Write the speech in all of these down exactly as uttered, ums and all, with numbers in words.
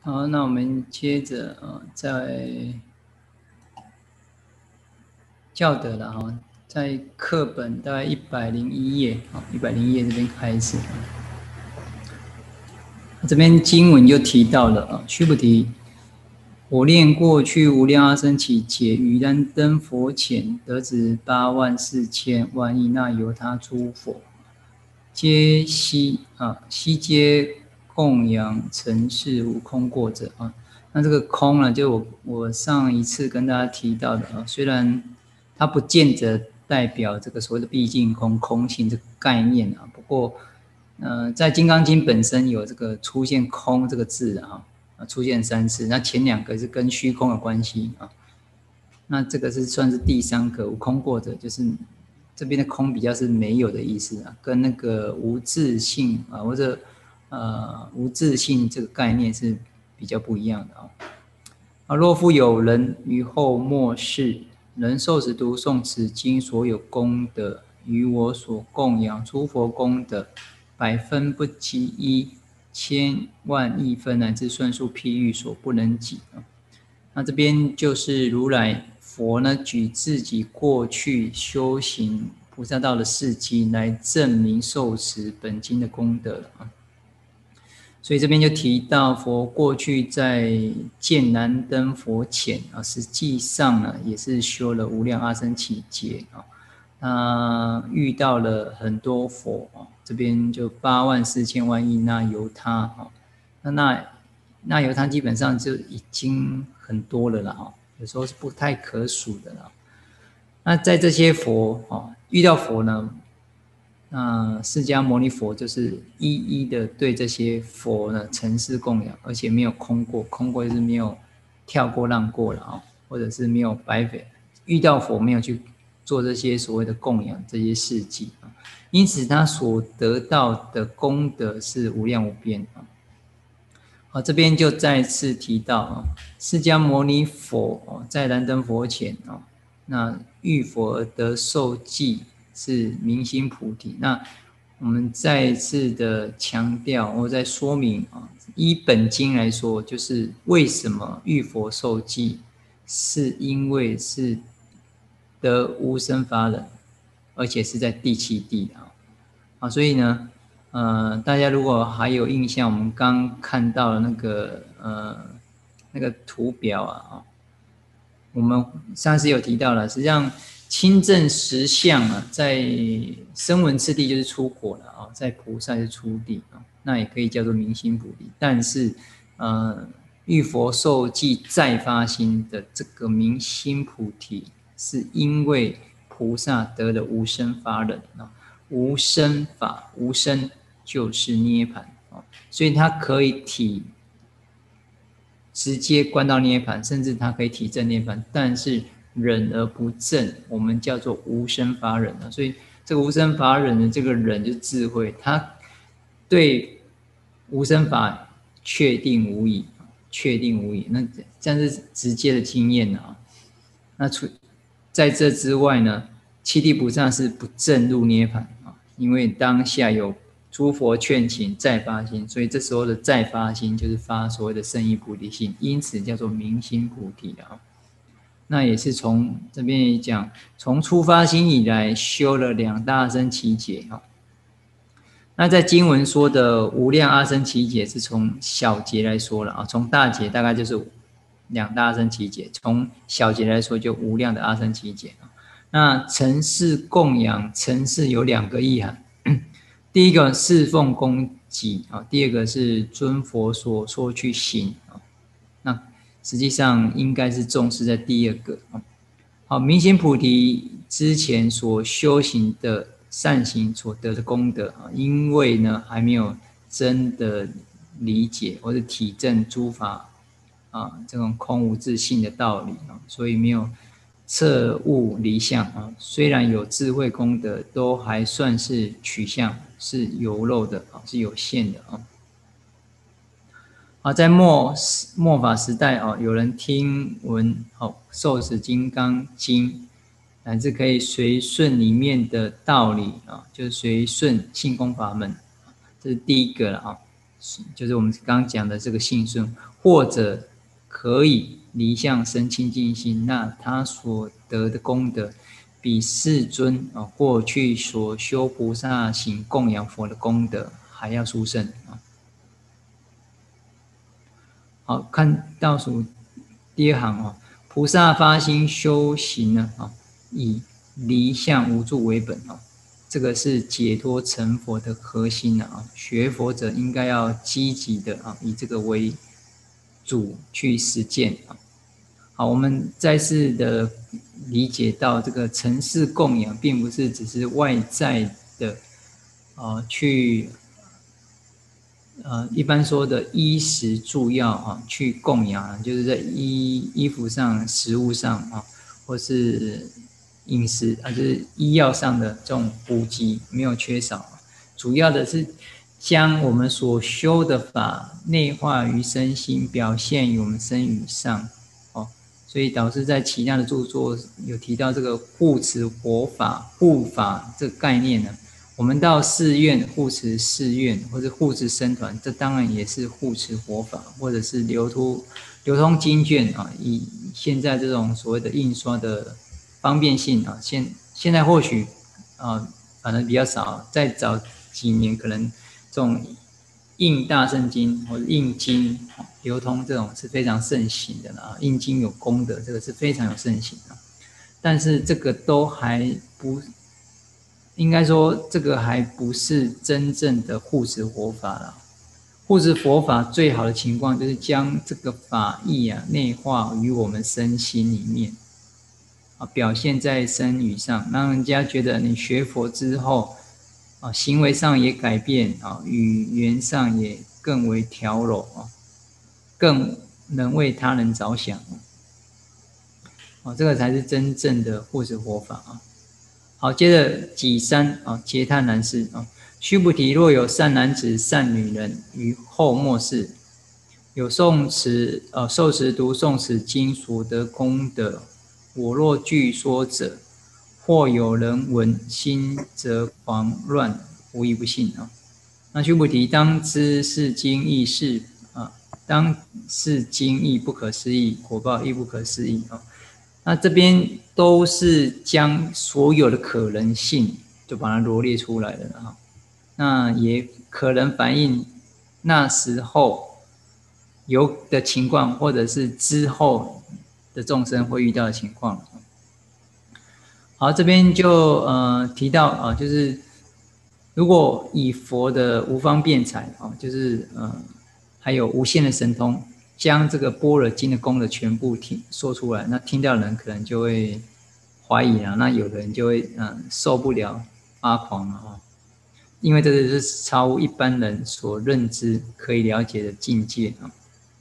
好，那我们接着啊，在教德了哈，在课本大概一百零一页啊，一百零一页这边开始，这边经文就提到了啊，须菩提，我念过去无量阿僧祇劫，于燃灯佛前，得子八万四千万亿那由他诸佛，皆悉啊，悉皆供养尘世无空过者啊。那这个空呢，就我我上一次跟大家提到的啊，虽然它不见得代表这个所谓的毕竟空、空性这个概念啊，不过，呃，在《金刚经》本身有这个出现空这个字啊，啊出现三次，那前两个是跟虚空有关系啊，那这个是算是第三个无空过者，就是这边的空比较是没有的意思啊，跟那个无自性啊或者呃无自性这个概念是比较不一样的啊。啊，若复有人于后末世，能受持读诵此经所有功德，于我所供养诸佛功德，百分不及一，千万亿分乃至算数譬喻所不能及啊。那这边就是如来佛呢，举自己过去修行菩萨道的事迹来证明受持本经的功德啊。所以这边就提到佛过去在见燃灯佛前啊，实际上呢也是修了无量阿僧祇劫啊，他遇到了很多佛啊，这边就八万四千万亿那由他啊，那那那由他基本上就已经很多了啦哈，有时候是不太可数的啦。那在这些佛啊，遇到佛呢？那释迦牟尼佛就是一一的对这些佛呢承事供养，而且没有空过，空过就是没有跳过浪过了啊，或者是没有白费遇到佛没有去做这些所谓的供养这些事迹啊，因此他所得到的功德是无量无边啊。好，这边就再次提到啊，释迦牟尼佛在燃灯佛前啊，那遇佛而得受记。是明心菩提。那我们再次的强调，或再说明啊，依本经来说，就是为什么遇佛受记，是因为是得无生法忍，而且是在第七地啊。啊，所以呢，呃，大家如果还有印象，我们刚看到的那个呃那个图表啊，我们上次有提到了，实际上。亲证实相啊，在声闻次第就是出果了啊，在菩萨是出地啊，那也可以叫做明心菩提。但是，呃，遇佛受记再发心的这个明心菩提，是因为菩萨得了无生法忍啊，无生法，无生就是涅槃啊，所以它可以体直接观到涅槃，甚至它可以体证涅槃，但是。忍而不正，我们叫做无生法忍啊。所以这个无生法忍的这个忍就是智慧，他对无生法确定无疑，确定无疑。那这样是直接的经验啊。那除在这之外呢，七地菩萨是不正入涅槃啊，因为当下有诸佛劝请再发心，所以这时候的再发心就是发所谓的圣意菩提心，因此叫做明心菩提啊。那也是从这边讲，从出发心以来修了两大阿僧祇劫哈。那在经文说的无量阿僧祇劫是从小劫来说了啊，从大劫大概就是两大阿僧祇劫，从小劫来说就无量的阿僧祇劫啊。那承事供养，承事有两个意涵，第一个侍奉供给啊，第二个是尊佛所说去行啊。那实际上应该是重视在第二个啊。好，明心菩提之前所修行的善行所得的功德啊，因为呢还没有真的理解或者体证诸法啊这种空无自性的道理啊，所以没有彻悟离相啊。虽然有智慧功德，都还算是取向是有漏的啊，是有限的啊。啊，在末末法时代啊，有人听闻哦，受持金刚经，乃至可以随顺里面的道理啊，就是随顺性功法门，这是第一个了啊，就是我们刚刚讲的这个信顺， 或者可以离相生清净心，那他所得的功德，比世尊啊过去所修菩萨行供养佛的功德还要殊胜啊。好，看倒数第二行啊，菩萨发心修行呢啊，以离相无住为本啊，这个是解脱成佛的核心啊。学佛者应该要积极的啊，以这个为主去实践啊。好，我们再次的理解到，这个尘世供养，并不是只是外在的啊去。呃，一般说的衣食住药啊，去供养，就是在衣衣服上、食物上啊，或是饮食啊，就是医药上的这种补给没有缺少。主要的是将我们所修的法内化于身心，表现于我们身语上哦。所以导师在其他的著作有提到这个护持佛法、护法这个概念呢。我们到寺院护持寺院，或者护持僧团，这当然也是护持佛法，或者是流通流通经卷啊。以现在这种所谓的印刷的方便性啊，现现在或许啊，反正比较少。再早几年，可能这种印大圣经或者印经流通这种是非常盛行的啦。印经有功德，这个是非常有盛行的。但是这个都还不。应该说，这个还不是真正的护持佛法啦。护持佛法最好的情况，就是将这个法义啊内化于我们身心里面，啊，表现在身语上，让人家觉得你学佛之后，啊，行为上也改变啊，语言上也更为调柔啊，更能为他人着想啊，这个才是真正的护持佛法啊。好，接着己三啊，嗟叹男士啊，须菩提，若有善男子、善女人于后末世，有诵持呃受持读诵此经所得功德，我若具说者，或有人闻，心则狂乱，无一不信啊。那须菩提，当知是经义是啊，当是经义不可思议，果报亦不可思议啊。那这边都是将所有的可能性就把它罗列出来了哈，那也可能反映那时候有的情况，或者是之后的众生会遇到的情况。好，这边就呃提到啊，就是如果以佛的无方辩才啊，就是呃还有无限的神通。将这个般若经的功德全部听说出来，那听到的人可能就会怀疑啊，那有的人就会嗯受不了发狂了啊，因为这个是超乎一般人所认知可以了解的境界啊。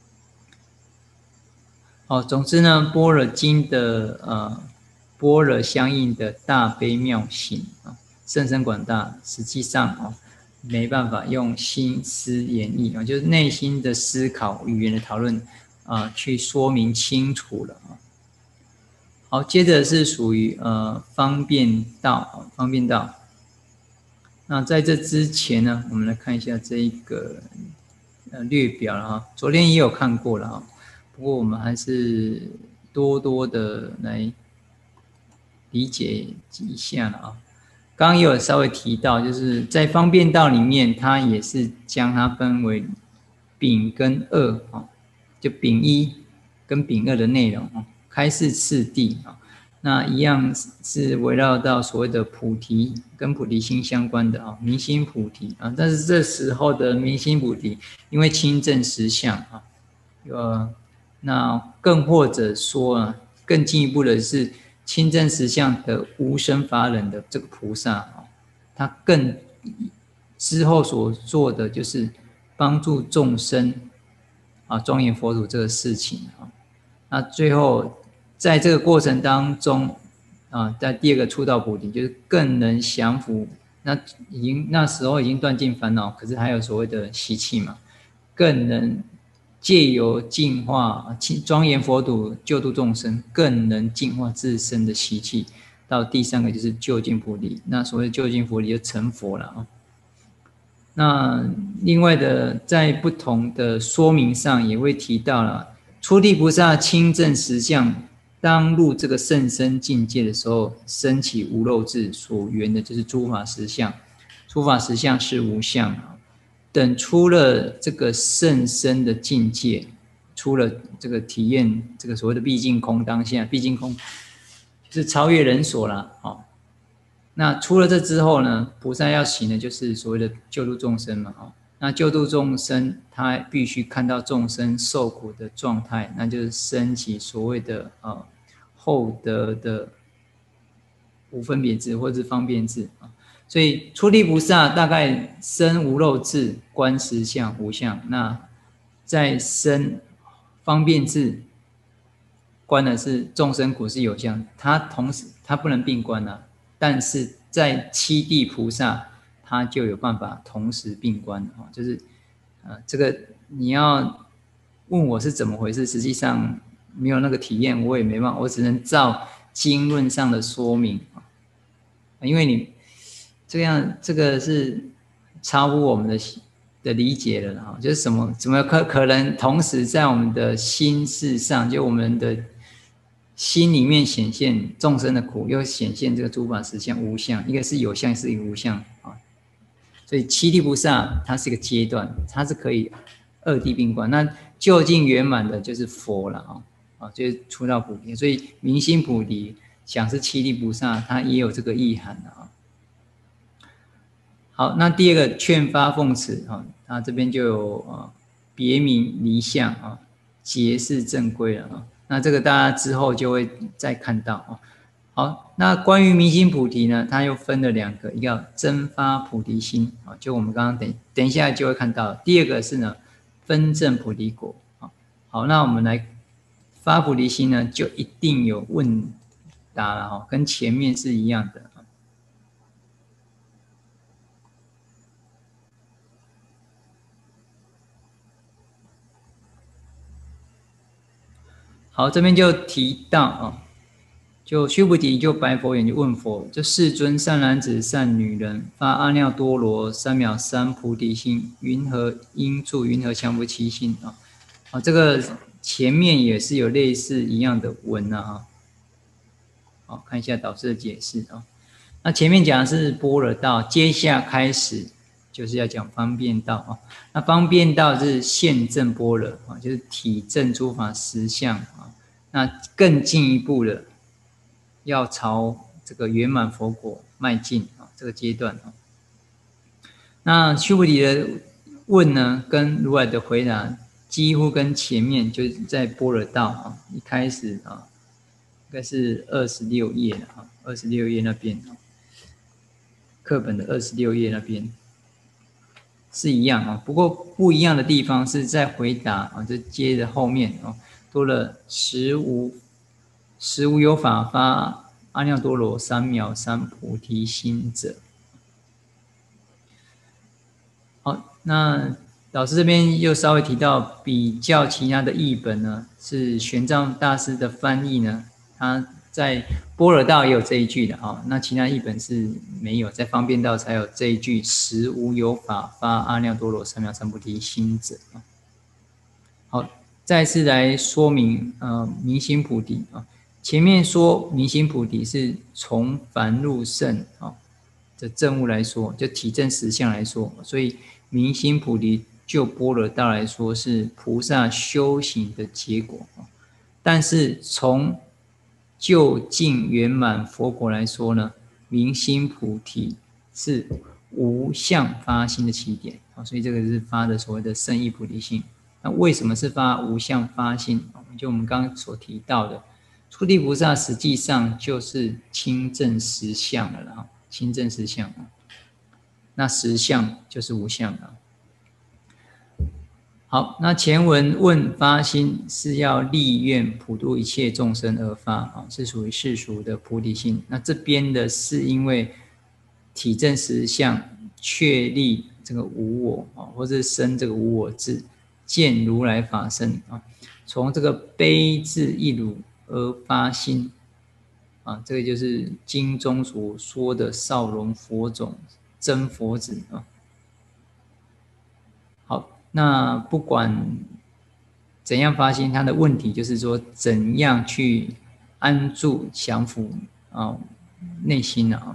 哦，总之呢，般若经的呃般若相应的大悲妙行啊，甚深广大，实际上啊没办法用心思演绎啊，就是内心的思考、语言的讨论啊，去说明清楚了啊。好，接着是属于呃方便道，方便道。那在这之前呢，我们来看一下这一个呃略表了哈，昨天也有看过了哈，不过我们还是多多的来理解一下了啊。刚刚也有稍微提到，就是在方便道里面，它也是将它分为丙跟二啊，就丙一跟丙二的内容啊，开示次第啊，那一样是围绕到所谓的菩提跟菩提心相关的啊，明心菩提啊，但是这时候的明心菩提，因为亲证实相啊，呃，那更或者说啊，更进一步的是。亲证实相的无生法忍的这个菩萨啊，他更之后所做的就是帮助众生啊，庄严佛土这个事情啊。那最后在这个过程当中啊，在第二个出道菩提，就是更能降伏。那已经那时候已经断尽烦恼，可是还有所谓的习气嘛，更能。借由净化庄严佛土救度众生，更能净化自身的习气。到第三个就是究竟菩提，那所谓究竟菩提就成佛了啊。 那另外的，在不同的说明上也会提到了，初地菩萨亲证实相，当入这个甚深境界的时候，升起无漏智，所缘的就是诸法实相，诸法实相是无相。等出了这个甚深的境界，出了这个体验这个所谓的毕竟空当下，毕竟空就是超越人所了。哦，那出了这之后呢，菩萨要行的就是所谓的救度众生嘛。哦，那救度众生，他必须看到众生受苦的状态，那就是升起所谓的呃后得的无分别智或者是方便智啊。所以初地菩萨大概生无漏智，观实相无相，那在生方便智，观的是众生苦是有相，他同时他不能并观啊，但是在七地菩萨，他就有办法同时并观啊，就是呃这个你要问我是怎么回事，实际上没有那个体验，我也没办法，我只能照经论上的说明啊，因为你。这样，这个是超乎我们的的理解了哈，就是什么怎么可可能同时在我们的心事上，就我们的心里面显现众生的苦，又显现这个诸法实相无相，一个是有相，是一个无相啊。所以七地菩萨它是一个阶段，它是可以二地并观。那究竟圆满的就是佛了啊，啊，就是出道菩提。所以明心菩提想是七地菩萨，它也有这个意涵的啊。好，那第二个劝发奉持啊，它这边就有啊别名离相啊，结是正规了啊。那这个大家之后就会再看到啊。好，那关于明心菩提呢，它又分了两个，一个叫真发菩提心啊，就我们刚刚等等一下就会看到。第二个是呢分证菩提果啊。好，那我们来发菩提心呢，就一定有问答了哈，跟前面是一样的。好，这边就提到啊，就须菩提就白佛言，就问佛：就世尊，善男子、善女人发阿耨多罗三藐三菩提心，云何应住？云何降伏其心？啊，啊，这个前面也是有类似一样的文啊，哈。好，看一下导师的解释啊。那前面讲的是般若道，接下开始就是要讲方便道啊。那方便道是现证般若啊，就是体证诸法实相啊。那更进一步的，要朝这个圆满佛果迈进啊，这个阶段啊。那须菩提的问呢，跟如来的回答几乎跟前面就是在般若道啊一开始啊，应该是二十六页了啊，二十六页那边啊，课本的二十六页那边是一样啊，不过不一样的地方是在回答啊，这接着后面啊，多了实无实无有法发阿耨多罗三藐三菩提心者。好，那老师这边又稍微提到，比较其他的译本呢，是玄奘大师的翻译呢，他在般若道也有这一句的啊，那其他译本是没有，在方便道才有这一句“实无有法发阿耨多罗三藐三菩提心者”啊。好，再次来说明呃明心菩提啊，前面说明心菩提是从凡入圣啊的证悟来说，就体证实相来说，所以明心菩提就般若道来说是菩萨修行的结果啊。但是从究竟圆满佛果来说呢，明心菩提是无相发心的起点啊，所以这个是发的所谓的圣意菩提心。那为什么是发无相发心？就我们刚刚所提到的，初地菩萨实际上就是亲证实相了啦，亲证实相啊。那实相就是无相啊。好，那前文问发心是要利愿普度一切众生而发啊，是属于世俗的菩提心。那这边的是因为体证实相，确立这个无我啊，或者生这个无我智，见如来法身啊，从这个悲智一如而发心啊，这个就是经中所说的少容佛种真佛子啊。 那不管怎样发心，他的问题就是说，怎样去安住降伏啊内心啊。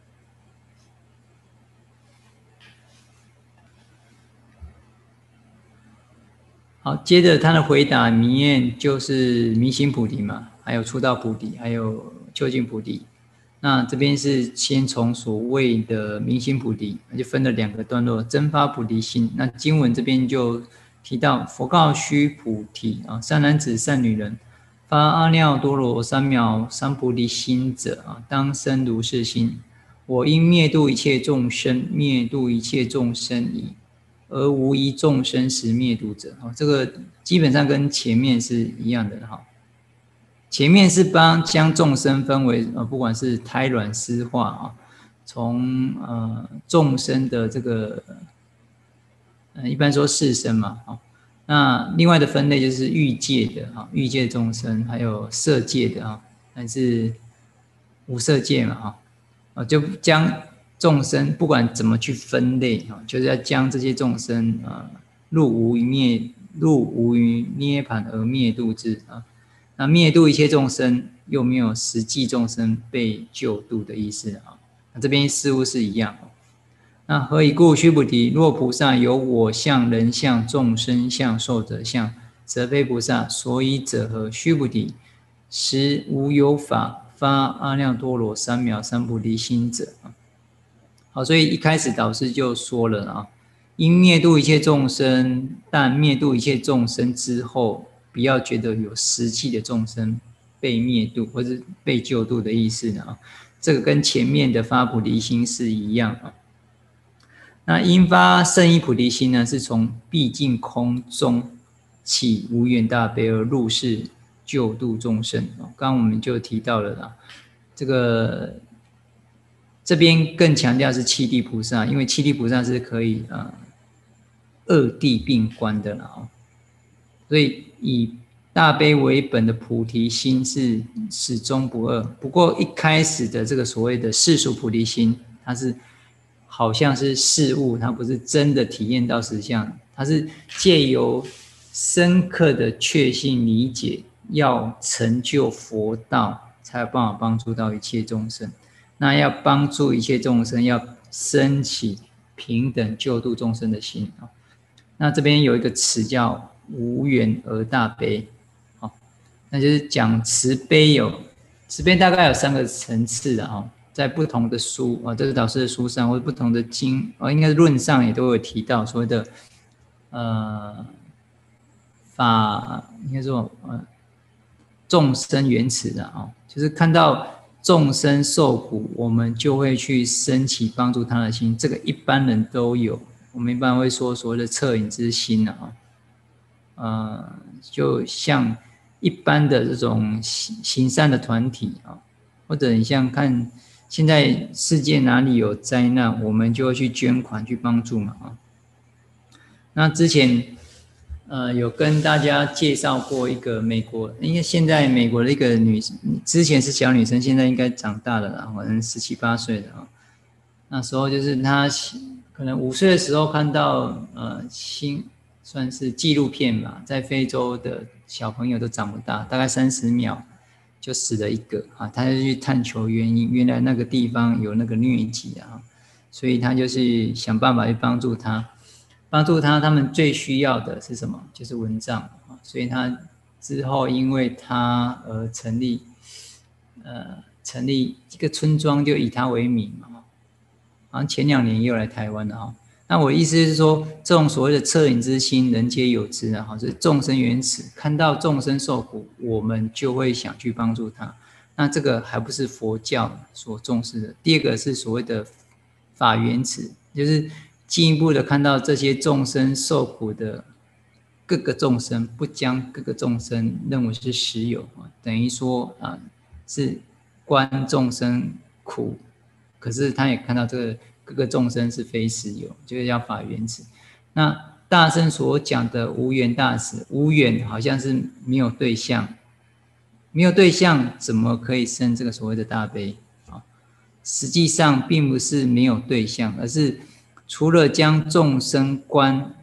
好，接着他的回答里面就是明心菩提嘛，还有初道菩提，还有究竟菩提。那这边是先从所谓的明心菩提，就分了两个段落，真发菩提心。那经文这边就提到，佛告须菩提啊，善男子、善女人，发阿耨多罗三藐三菩提心者啊，当生如是心。我因灭度一切众生，灭度一切众生已。而无一众生实灭度者，这个基本上跟前面是一样的哈。前面是帮将众生分为呃，不管是胎卵湿化啊，从呃众生的这个呃一般说四生嘛啊，那另外的分类就是欲界的哈，欲界众生，还有色界的啊，还是无色界嘛哈，啊就将众生不管怎么去分类啊，就是要将这些众生啊入无余灭入无余涅盘而灭度之啊。那灭度一切众生，又没有实际众生被救度的意思啊。那这边似乎是一样。那何以故？须菩提，若菩萨有我相、人相、众生相、寿者相，则非菩萨。所以者何？须菩提，实无有法发阿耨多罗三藐三菩提心者。好，所以一开始导师就说了啊，因灭度一切众生，但灭度一切众生之后，不要觉得有实际的众生被灭度或者被救度的意思啊，这个跟前面的发菩提心是一样啊。那因发胜意菩提心呢，是从毕竟空中起无缘大悲而入世救度众生。刚刚我们就提到了啦，这个这边更强调是七地菩萨，因为七地菩萨是可以呃二地并观的啦，所以以大悲为本的菩提心是始终不二。不过一开始的这个所谓的世俗菩提心，它是好像是事物，它不是真的体验到实相，它是借由深刻的确信理解，要成就佛道，才有办法帮助到一切众生。那要帮助一切众生，要升起平等救度众生的心。那这边有一个词叫无缘而大悲，那就是讲慈悲有慈悲大概有三个层次的哈，在不同的书啊，这是导师的书上或者不同的经啊，应该是论上也都有提到所谓的呃法，应该说呃众生缘慈的啊，就是看到众生受苦，我们就会去升起帮助他的心，这个一般人都有。我们一般会说所谓的恻隐之心啊，呃，就像一般的这种行善的团体啊，或者你像看现在世界哪里有灾难，我们就会去捐款去帮助嘛啊。那之前呃有跟大家介绍过一个美国，因为现在美国的一个女，之前是小女生，现在应该长大了啦，可能十七八岁的啊。那时候就是她可能五岁的时候看到呃新算是纪录片吧，在非洲的小朋友都长不大，大概三十秒就死了一个啊，他就去探求原因，原来那个地方有那个疟疾啊，所以他就是想办法去帮助他，帮助他，他们最需要的是什么？就是蚊帐啊，所以他之后因为他而成立呃成立一个村庄，就以他为名嘛。好像前两年也有来台湾的哈，那我意思是说，这种所谓的恻隐之心，人皆有之啊，就是众生缘慈，看到众生受苦，我们就会想去帮助他。那这个还不是佛教所重视的。第二个是所谓的法缘慈，就是进一步的看到这些众生受苦的各个众生，不将各个众生认为是实有，等于说啊是观众生苦。可是他也看到这个各个众生是非实有，就是叫法缘慈。那大乘所讲的无缘大慈，无缘好像是没有对象，没有对象怎么可以生这个所谓的大悲啊？实际上并不是没有对象，而是除了将众生观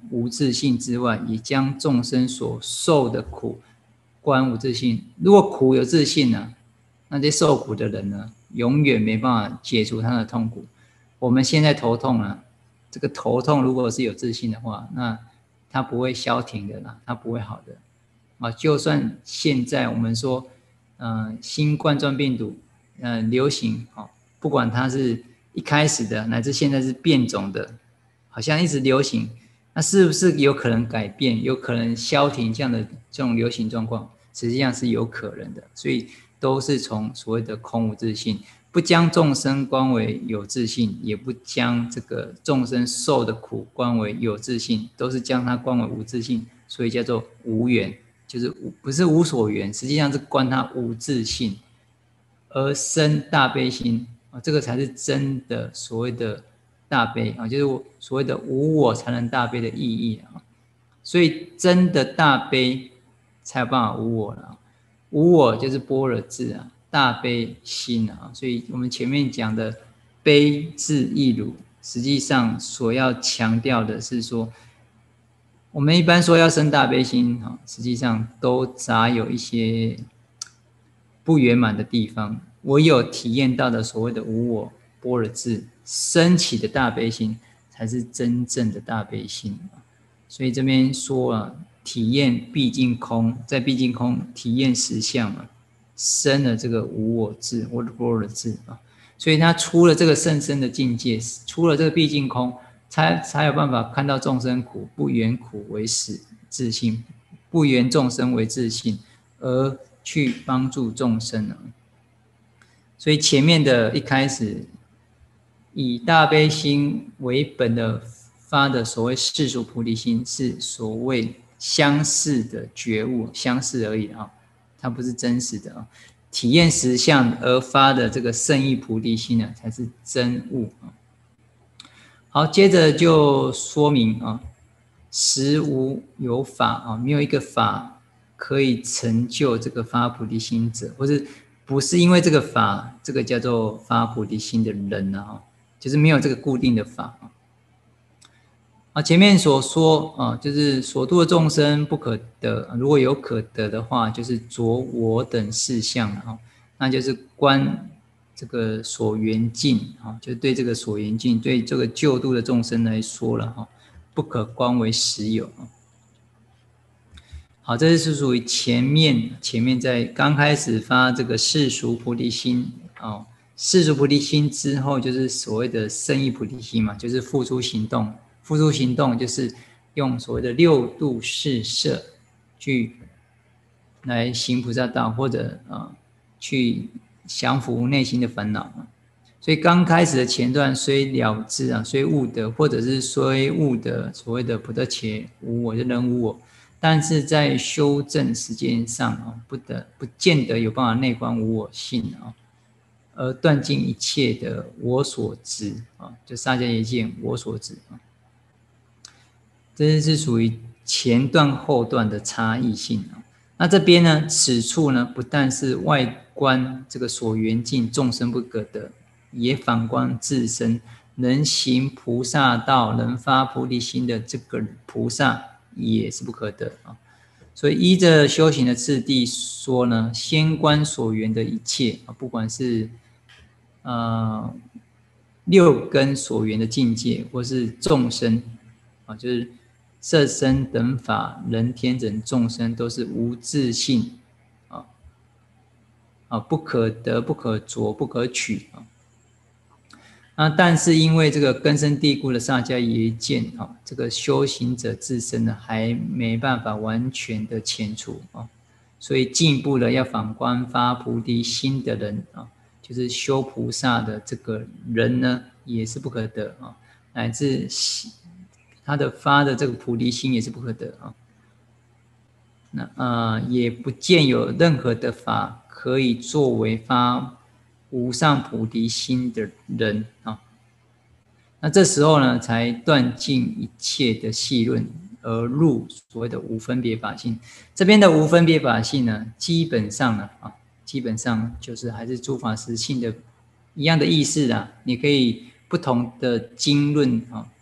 无自性之外，也将众生所受的苦观无自性。如果苦有自性呢、啊，那些受苦的人呢，永远没办法解除他的痛苦。我们现在头痛啊，这个头痛如果是有自性的话，那它不会消停的啦，它不会好的啊。就算现在我们说，呃，新冠状病毒，呃，流行啊，不管它是一开始的，乃至现在是变种的，好像一直流行，那是不是有可能改变，有可能消停这样的这种流行状况？实际上是有可能的，所以都是从所谓的空无自性，不将众生观为有自性，也不将这个众生受的苦观为有自性，都是将它观为无自性，所以叫做无缘，就是不是无所缘，实际上是观它无自性，而生大悲心啊，这个才是真的所谓的大悲啊，就是所谓的无我才能大悲的意义啊。所以真的大悲才有办法无我了，无我就是般若智啊，大悲心啊。所以我们前面讲的悲智亦如，实际上所要强调的是说，我们一般说要生大悲心啊，实际上都杂有一些不圆满的地方。唯有体验到的所谓的无我般若智升起的大悲心，才是真正的大悲心。所以这边说啊，体验毕竟空，在毕竟空体验实相啊，生了这个无我智，我的般若智啊，所以他出了这个甚深的境界，出了这个毕竟空，才才有办法看到众生苦，不缘苦为始自性，不缘众生为自性，而去帮助众生啊。所以前面的一开始，以大悲心为本的发的所谓世俗菩提心，是所谓相似的觉悟，相似而已啊，它不是真实的啊。体验实相而发的这个圣意菩提心呢，才是真悟啊。好，接着就说明啊，实无有法啊，没有一个法可以成就这个发菩提心者，或是不是因为这个法，这个叫做发菩提心的人啊，就是没有这个固定的法啊。啊，前面所说啊，就是所度的众生不可得，如果有可得的话，就是着我等事相啊，那就是观这个所缘境啊，就对这个所缘境，对这个救度的众生来说了哈，不可观为实有啊。好，这是属于前面前面在刚开始发这个世俗菩提心啊，世俗菩提心之后，就是所谓的圣意菩提心嘛，就是付诸行动。付诸行动就是用所谓的六度四摄去来行菩萨道，或者啊去降服内心的烦恼嘛。所以刚开始的前段虽了知啊，虽悟得，或者是虽悟得所谓的不得且无我，就能无我，但是在修正实践上啊，不得不见得有办法内观无我性啊，而断尽一切的我所执啊，就萨迦耶见我所执啊。这是属于前段后段的差异性啊。那这边呢，此处呢，不但是外观这个所缘境众生不可得，也反观自身能行菩萨道、能发菩提心的这个菩萨也是不可得啊。所以依着修行的次第说呢，先观所缘的一切啊，不管是呃六根所缘的境界，或是众生啊，就是色身等法、人天等众生，都是无自性啊啊，不可得、不可着、不可取啊。那但是因为这个根深蒂固的萨迦耶见啊，这个修行者自身呢，还没办法完全的遣除啊，所以进一步的要反观发菩提心的人啊，就是修菩萨的这个人呢，也是不可得啊，乃至他的发的这个菩提心也是不可得啊。那啊、呃，也不见有任何的法可以作为发无上菩提心的人啊。那这时候呢，才断尽一切的细论，而入所谓的无分别法性。这边的无分别法性呢，基本上呢啊，基本上就是还是诸法实性的一样的意思啦。你可以不同的经论啊。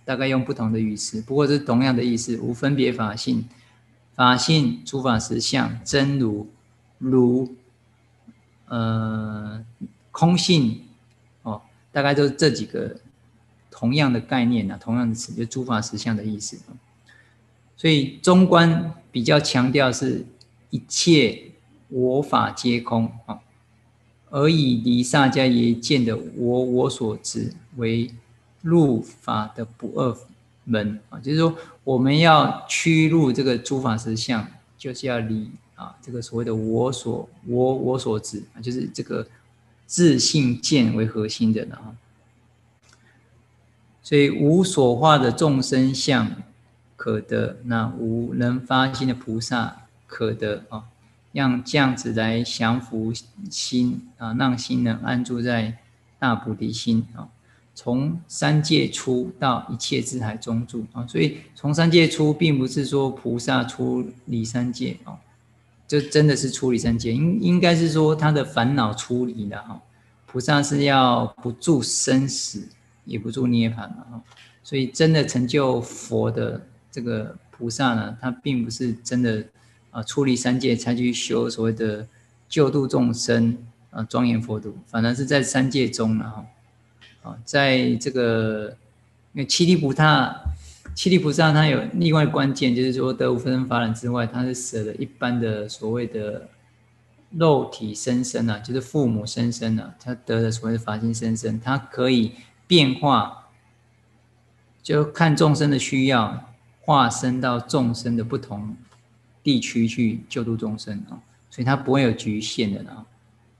大概用不同的语词，不过是同样的意思。无分别法性，法性诸法实相，真如如呃空性哦，大概都是这几个同样的概念啊，同样的词，就诸法实相的意思。所以中观比较强调是一切我法皆空啊，而以离萨迦耶见的我我所执为入法的不二门啊，就是说我们要趋入这个诸法实相，就是要离啊这个所谓的我所我我所执啊，就是这个自性见为核心的啊。所以无所化的众生相可得，那无能发心的菩萨可得啊，让这样子来降伏心啊，让心能安住在大菩提心啊。从三界出到一切智海中住啊，所以从三界出，并不是说菩萨出离三界啊，就真的是出离三界，应应该是说他的烦恼出离了哈。菩萨是要不住生死，也不住涅槃了，所以真的成就佛的这个菩萨呢，他并不是真的啊出离三界才去修所谓的救度众生啊庄严佛土，反而是在三界中了哈。啊，在这个因为七力菩萨，七力菩萨他有另外的关键，就是说得无分身法忍之外，他是舍了一般的所谓的肉体生身啊，就是父母生身啊，他得了所谓的法性生身，他可以变化，就看众生的需要，化身到众生的不同地区去救度众生啊，所以他不会有局限的啊。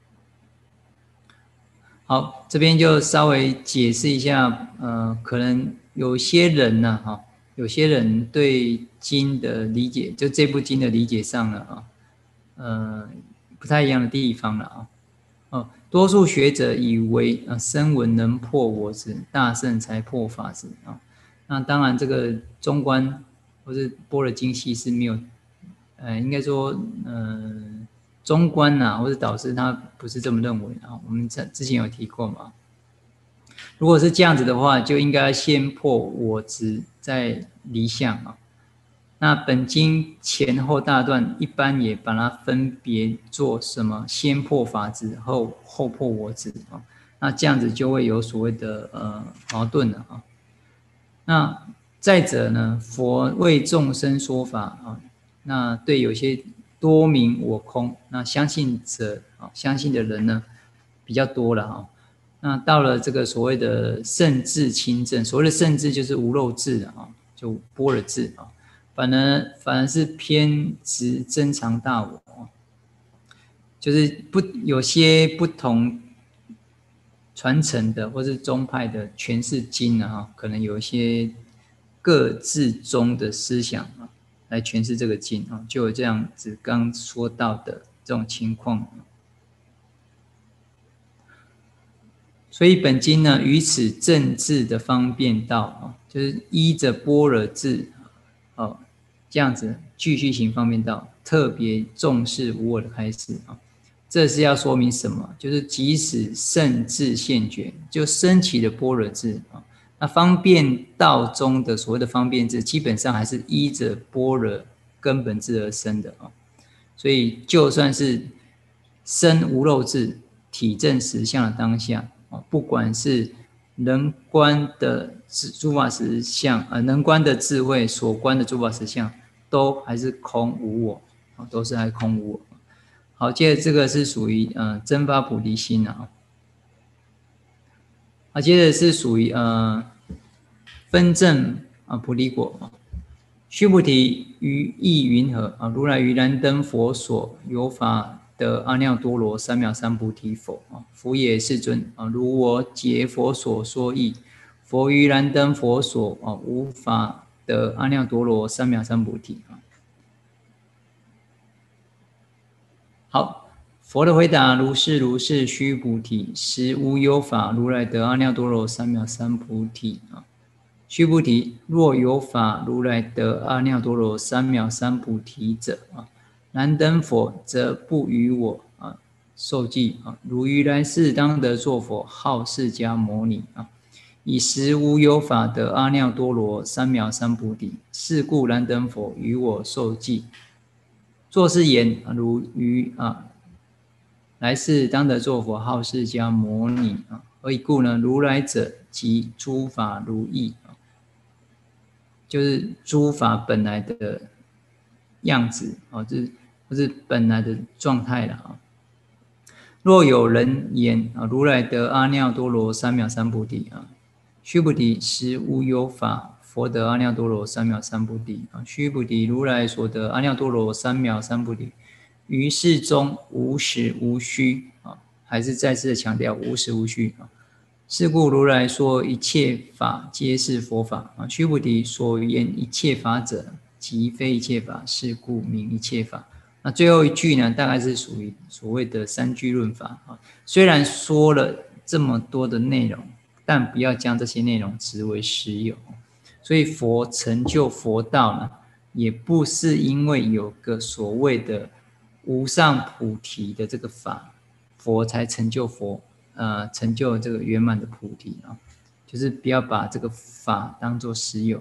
好，这边就稍微解释一下，呃，可能有些人呢，哈，有些人对经的理解，就这部经的理解上了啊，呃，不太一样的地方了啊。哦，多数学者以为啊，声闻能破我执，大圣才破法执啊。那当然，这个中观或是般若经系是没有，呃，应该说，嗯、呃。中观啊，或者导师他不是这么认为啊。我们之前有提过嘛。如果是这样子的话，就应该先破我执，再离相啊。那本经前后大段一般也把它分别做什么？先破法执，后后破我执啊。那这样子就会有所谓的呃矛盾了啊。那再者呢，佛为众生说法啊，那对有些多名我空，那相信者啊，相信的人呢比较多了哈。那到了这个所谓的圣智亲证，所谓的圣智就是无漏智啊，就般若智啊，反而反而是偏执真常大我，就是不有些不同传承的或是宗派的诠释经啊，可能有一些各自宗的思想啊。来诠释这个经啊，就有这样子刚说到的这种情况。所以本经呢，于此正智的方便道啊，就是依着般若智哦，这样子继续行方便道，特别重视无我的开示啊。这是要说明什么？就是即使圣智现觉，就升起的般若智啊。那方便道中的所谓的方便智，基本上还是依着般若根本智而生的啊。所以就算是生无漏智、体证实相的当下啊，不管是能观的诸法实相，呃，能观的智慧所观的诸法实相，都还是空无我啊，都是还空无我。好，接着这个是属于呃真发菩提心啊。啊，接着是属于呃分证啊菩提果。须菩提，于意云何啊？如来于燃灯佛所有法得阿耨多罗三藐三菩提否啊？佛也，世尊啊！如我解佛所说义，佛于燃灯佛所啊无法得阿耨多罗三藐三菩提啊。好。佛的回答：如是如是，须菩提，实无有法如来得阿耨多罗三藐三菩提啊！须菩提，若有法如来得阿耨多罗三藐三菩提者啊，燃灯佛则不与我啊受记啊。如于来世当得作佛，号释迦牟尼啊。 以实无有法得阿耨多罗三藐三菩提，是故燃灯佛与我受记。作是言，如于啊，来世当得作佛，号释迦牟尼啊。何以故呢？如来者即诸法如意啊，就是诸法本来的样子啊，就是不是本来的状态了啊。若有人言啊，如来得阿耨多罗三藐三菩提啊，须菩提，实无有法佛得阿耨多罗三藐三菩提啊。须菩提，如来所得阿耨多罗三藐三菩提，于世中无实无虚啊，还是再次的强调无实无虚啊。是故如来说一切法皆是佛法啊。须菩提，所言一切法者，即非一切法，是故名一切法。那最后一句呢，大概是属于所谓的三句论法啊。虽然说了这么多的内容，但不要将这些内容执为实有。所以佛成就佛道呢，也不是因为有个所谓的无上菩提的这个法，佛才成就佛，呃，成就这个圆满的菩提啊。就是不要把这个法当作实有。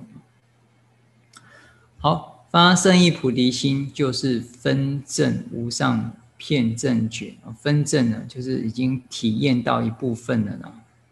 好。发胜意菩提心，就是分证无上遍正觉。分证呢，就是已经体验到一部分了啦。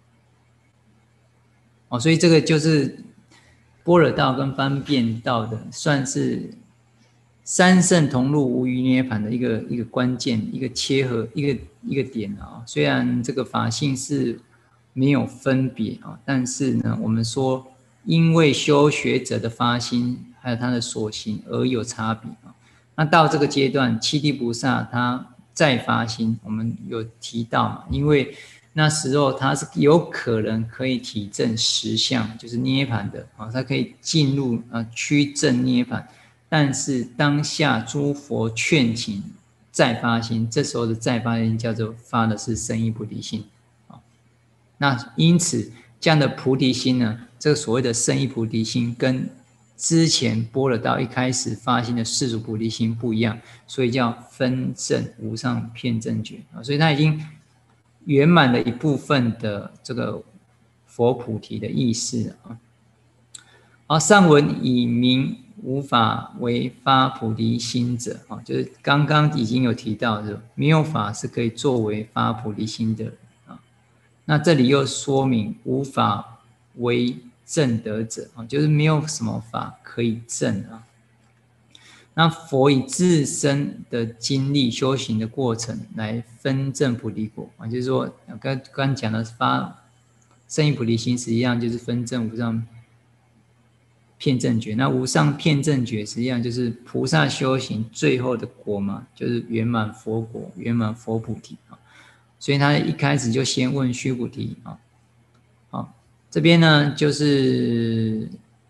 哦，所以这个就是般若道跟方便道的，算是三圣同入无余涅槃的一个一个关键，一个切合，一个一个点啊。虽然这个法性是没有分别啊，但是呢，我们说因为修学者的发心，还有他的所行而有差别啊。那到这个阶段，七地菩萨他再发心，我们有提到嘛？因为那时候他是有可能可以体证实相，就是涅槃的啊，他可以进入啊趋正涅槃。但是当下诸佛劝请再发心，这时候的再发心叫做发的是胜意菩提心啊。那因此这样的菩提心呢，这个所谓的胜意菩提心跟之前般若道一开始发心的世俗菩提心不一样，所以叫分证无上遍正觉啊，所以它已经圆满了一部分的这个佛菩提的意思啊。好，上文以明无法为发菩提心者啊，就是刚刚已经有提到的，没有法是可以作为发菩提心的啊。那这里又说明无法为证得者啊，就是没有什么法可以证啊。那佛以自身的经历修行的过程来分证菩提果啊，就是说刚刚讲的发胜意菩提心，实际上就是分证无上遍正觉。那无上遍正觉实际上就是菩萨修行最后的果嘛，就是圆满佛果，圆满佛菩提啊。所以他一开始就先问须菩提啊，好，这边呢就是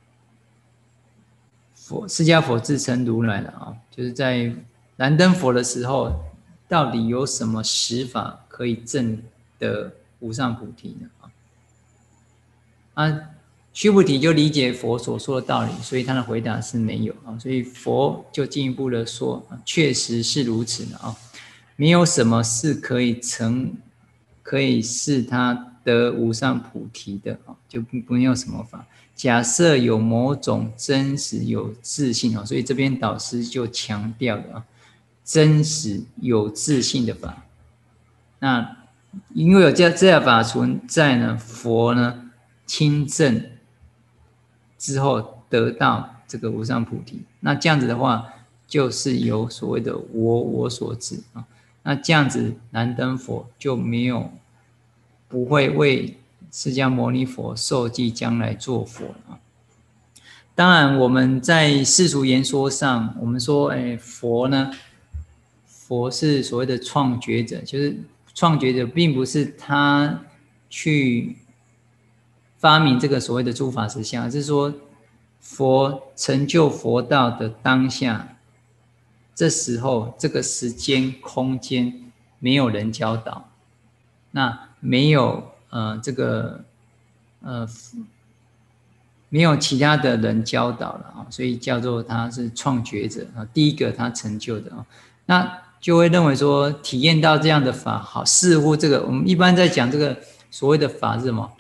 佛释迦佛自称如来了啊，就是在燃灯佛的时候，到底有什么实法可以证得无上菩提呢？啊，须菩提就理解佛所说的道理，所以他的回答是没有啊。所以佛就进一步的说，确实是如此的啊，没有什么是可以成，可以使他得无上菩提的啊，就没有什么法。假设有某种真实有自信啊，所以这边导师就强调了啊，真实有自信的法。那因为有这这样法存在呢，佛呢亲证之后得到这个无上菩提。那这样子的话，就是有所谓的我我所知啊。那这样子燃灯佛就没有不会为释迦牟尼佛受记将来做佛啊。当然，我们在世俗言说上，我们说，哎，佛呢，佛是所谓的创觉者，就是创觉者，并不是他去发明这个所谓的诸法实相，而是说，佛成就佛道的当下，这时候这个时间空间没有人教导，那没有呃这个呃。没有其他的人教导了啊，所以叫做他是创觉者啊，第一个他成就的啊，那就会认为说体验到这样的法好，似乎这个我们一般在讲这个所谓的法是什么？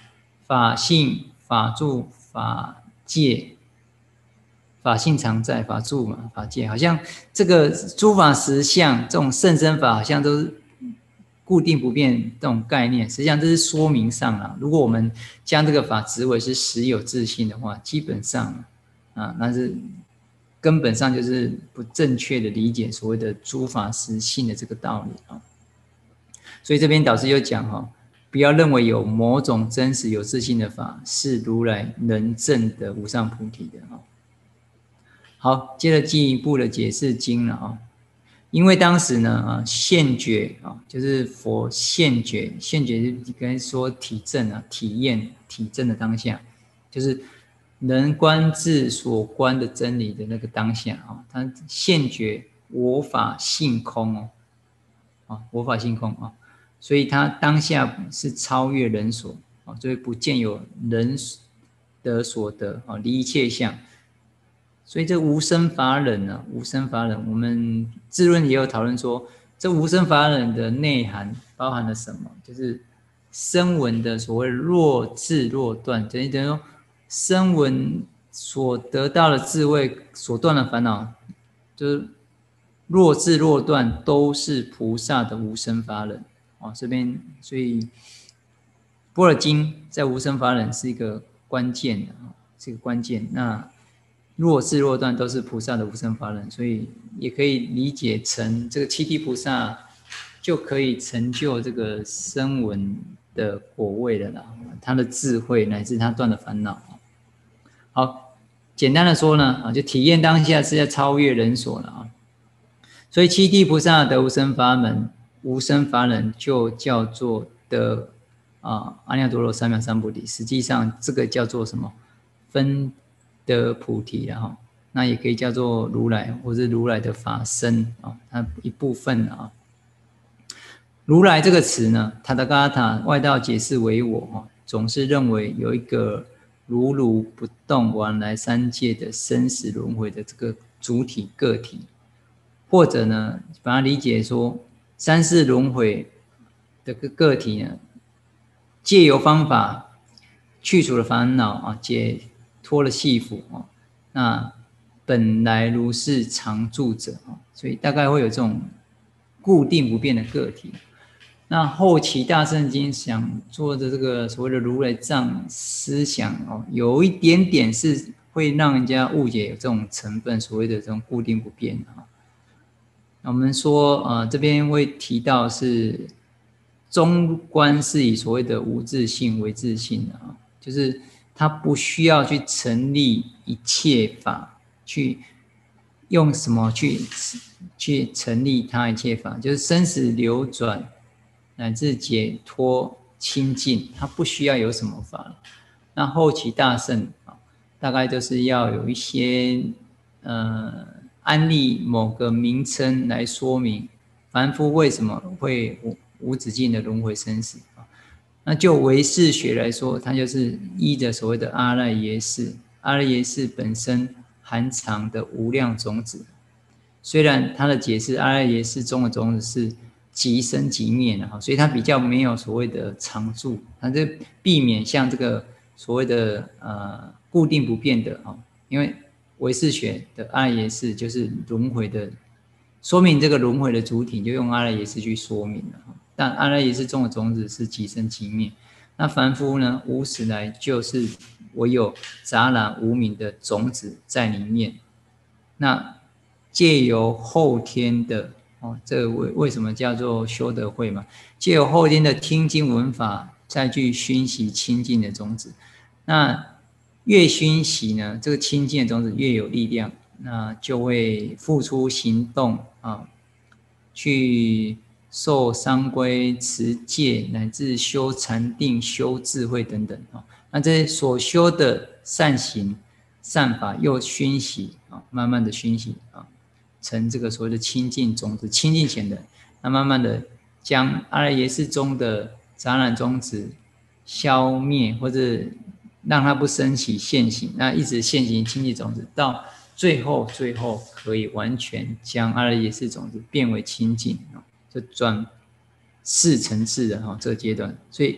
法性、法住、法界。法性常在，法住嘛，法界，好像这个诸法实相这种甚深法，好像都是固定不变这种概念。实际上这是说明上啊，如果我们将这个法执为是实有自性的话，基本上啊，那是根本上就是不正确的理解所谓的诸法实性的这个道理啊。所以这边导师又讲哈，不要认为有某种真实有自性的法是如来能证的无上菩提的啊。好，接着进一步的解释经了啊。因为当时呢啊，现觉啊，就是佛现觉，现觉就跟说体证啊，体验体证的当下，就是能观自所观的真理的那个当下啊，他现觉我法性空哦，啊，我法性空啊，所以他当下是超越人所啊，所以不见有人得所得啊，离一切相。所以这无生法忍呢、啊，无生法忍，我们智论也有讨论说，这无生法忍的内涵包含了什么？就是声闻的所谓若智若断，等于等于说，声闻所得到的智慧所断的烦恼，就是若智若断，都是菩萨的无生法忍。哦，这边所以般若经在无生法忍是一个关键的啊，是一个关键。那若智若断都是菩萨的无生法忍，所以也可以理解成这个七地菩萨就可以成就这个声闻的果位了啦，他的智慧乃至他断的烦恼。好，简单的说呢，啊，就体验当下是要超越人所了啊。所以七地菩萨得无生法门，无生法忍就叫做得啊阿耨多罗三藐三菩提。实际上这个叫做什么？分得菩提了哈，那也可以叫做如来，或是如来的法身啊，它一部分啊。如来这个词呢，塔达嘎塔外道解释为我，总是认为有一个如如不动往来三界的生死轮回的这个主体个体，或者呢，把它理解说三世轮回的个个体呢，借由方法去除了烦恼啊，解脱了系缚啊，那本来如是常住者啊，所以大概会有这种固定不变的个体。那后期大乘经想做的这个所谓的如来藏思想哦，有一点点是会让人家误解有这种成分，所谓的这种固定不变啊。那我们说呃这边会提到是中观是以所谓的无自性为自性的啊，就是他不需要去成立一切法，去用什么去去成立他一切法，就是生死流转乃至解脱清净，他不需要有什么法了。那后期大乘啊，大概就是要有一些呃安立某个名称来说明凡夫为什么会无无止境的轮回生死啊。那就唯识学来说，它就是依着所谓的阿赖耶识，阿赖耶识本身含藏的无量种子。虽然它的解释阿赖耶识中的种子是即生即灭的哈，所以它比较没有所谓的常住，它就避免像这个所谓的呃固定不变的哈，因为唯识学的阿赖耶识就是轮回的，说明这个轮回的主体就用阿赖耶识去说明了哈。但阿赖耶识中的种子是即生即灭，那凡夫呢，无始来就是唯有杂染无明的种子在里面，那借由后天的哦，这为为什么叫做修德会嘛？借由后天的听经闻法，再去熏习清净的种子。那越熏习呢，这个清净的种子越有力量，那就会付出行动啊，去受三规、持戒，乃至修禅定、修智慧等等啊。那这所修的善行、善法，又熏习啊，慢慢的熏习啊。成这个所谓的清净种子，清净前的，那慢慢的将阿赖耶识中的杂染种子消灭，或者让它不升起现行，那一直现行清净种子，到最后最后可以完全将阿赖耶识种子变为清净，就转四层次的哈这个阶段。所以